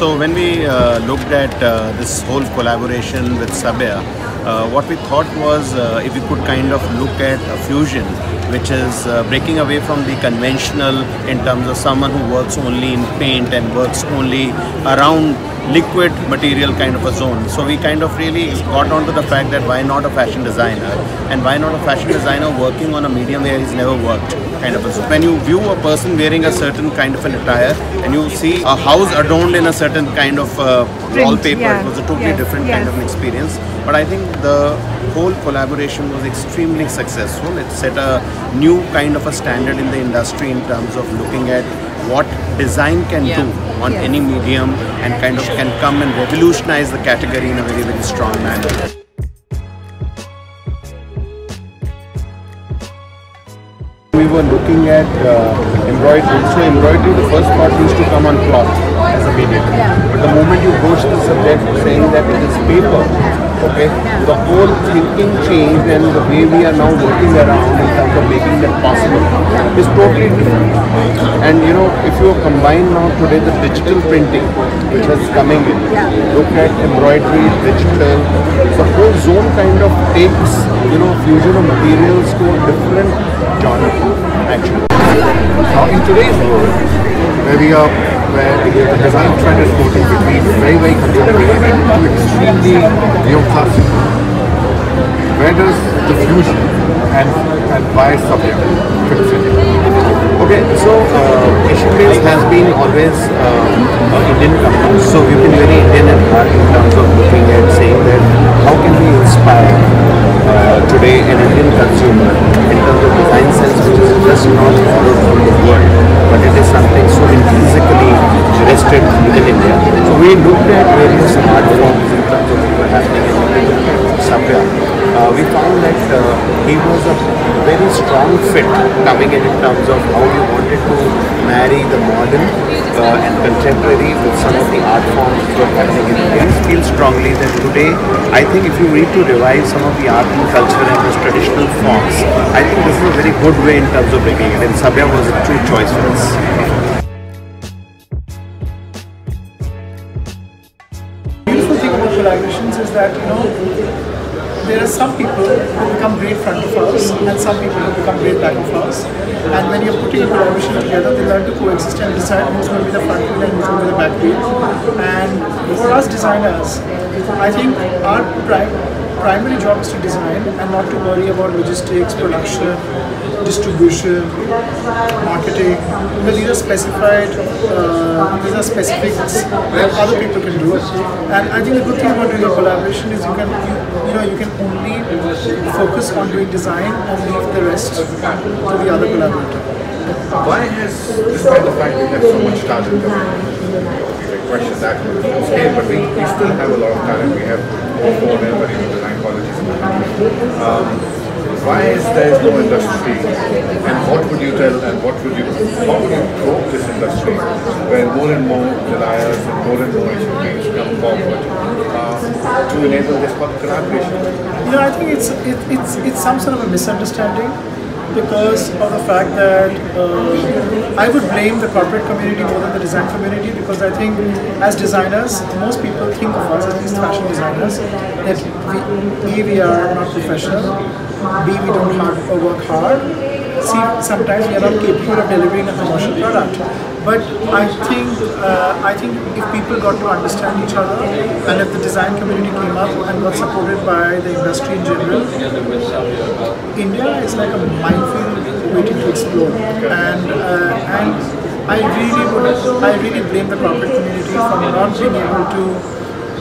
So when we looked at this whole collaboration with Sabya, what we thought was if we could kind of look at a fusion which is breaking away from the conventional in terms of someone who works only in paint and works only around liquid material kind of a zone. So we kind of really got onto the fact that why not a fashion designer, and why not a fashion designer working on a medium where he's never worked kind of a zone. When you view a person wearing a certain kind of an attire and you see a house adorned in a certain kind of wallpaper, it was a totally different kind of an experience. But I think the whole collaboration was extremely successful. It set a new kind of a standard in the industry in terms of looking at what design can do on any medium, and kind of can come and revolutionize the category in a very, very strong manner. We were looking at embroidery. So embroidery, the first part used to come on cloth as a medium. But the moment you broach the subject saying that it is paper, okay, the whole thinking changed, and the way we are now working around in terms of making that possible is totally different. And you know, if you combine now today the digital printing which is coming in, look at embroidery, digital, the whole zone kind of takes, you know, fusion of materials to a different genre actually. Now in today's world, where the design trend is moving between very, very contemporary to extremely neoclassic, where does the fusion and why Sabya fits in? Okay, so Asian Paints has been always an Indian company, so we've been very Indian at heart in terms of looking at saying that how can we inspire today an Indian consumer in terms of design sense, which is just not borrowed from the world, but it is something so intrinsically rested within India. So we looked at various art forms in terms of what were happening in Sabya. We found that he was a very strong fit coming in terms of how we wanted to marry the modern and contemporary with some of the art forms that were happening in India. I feel strongly that today, I think if you need to revive some of the art and culture and those traditional forms, I think this is a very good way in terms of bringing it, and Sabya was a true choice for us. The beautiful thing about collaborations is that, you know, there are some people who become great front of house and some people who become great back of house. And when you're putting a collaboration together, they learn to coexist and decide who's going to be the front wheel and who's going to be the back wheel. And for us designers, I think our primary job is to design and not to worry about logistics, production, distribution, marketing, because these are specified, these are specifics that other people can do. And I think the good thing about doing a collaboration is you can only focus on doing design and leave the rest to the other collaborator. Why has, despite the fact we have so much talent, we question that scale, but we still have a lot of talent. We have four design colleges in the country. Why is there no industry, and what would you tell, and how would you grow this industry where more and more Nilayas and more Asian Paints come forward to enable this collaboration? You know, I think it's some sort of a misunderstanding because of the fact that I would blame the corporate community more than the design community, because I think as designers, most people think of us, at least fashion designers, that we are not professional, B, we don't work hard, C, sometimes we are not capable of delivering a commercial product. But I think if people got to understand each other, and if the design community came up and got supported by the industry in general, India is like a minefield waiting to explode. And I really blame the corporate community for not being able to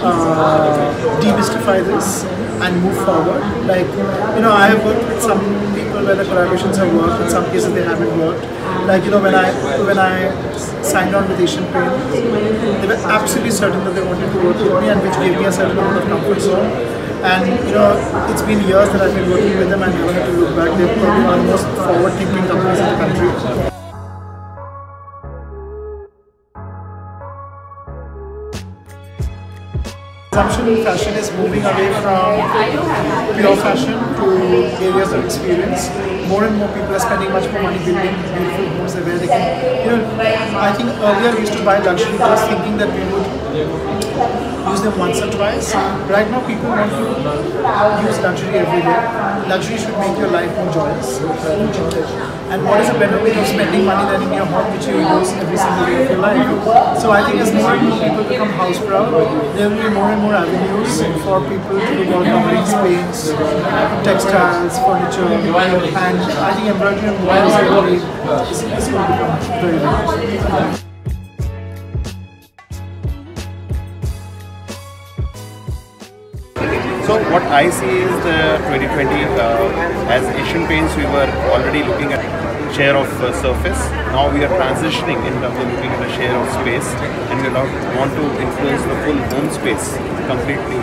demystify this and move forward. Like, you know, I have worked with some people where the collaborations have worked, in some cases they haven't worked. Like, you know, when I signed on with Asian Paints, they were absolutely certain that they wanted to work with me, and which gave me a certain amount of comfort zone. And you know, it's been years that I've been working with them, and never had to look back. They're probably one of the most forward-thinking companies in the country. Consumption in fashion is moving away from pure fashion to areas of experience. More and more people are spending much more money building beautiful homes where they can, I think earlier we used to buy luxury cars thinking that we would use them once or twice. Right now people want to use luxury every day. Luxury should make your life more joyous. And what is a better way of spending money than in your home, which you use every single day of your life? So I think as more and more people become house proud, there will be more and more avenues for people to do more coverings, paints, textiles, furniture, and I think embroidery and wool is going to become very big. So what I see is the 2020, as Asian Paints, we were already looking at share of surface. Now we are transitioning in terms of looking at a share of space, and we want to influence the full home space completely.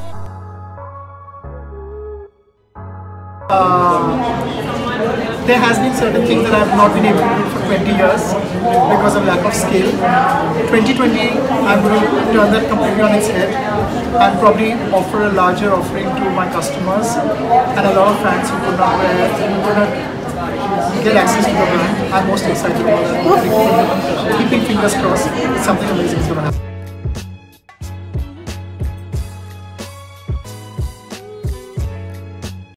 There has been certain things that I have not been able to do for 20 years because of lack of scale. 2020, I'm going to turn that completely on its head and probably offer a larger offering to my customers and a lot of fans who could not get access to the brand. I'm most excited about that. Keeping fingers crossed, something amazing is going to happen.